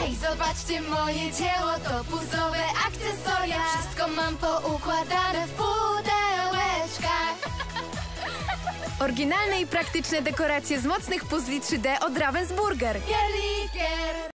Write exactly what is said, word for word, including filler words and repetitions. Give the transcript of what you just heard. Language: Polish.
Hej, zobaczcie moje dzieło, to puzzlowe akcesoria. Wszystko mam poukładane w pudełeczkach. Oryginalne i praktyczne dekoracje z mocnych puzli trzy D od Ravensburger. Pierlikier.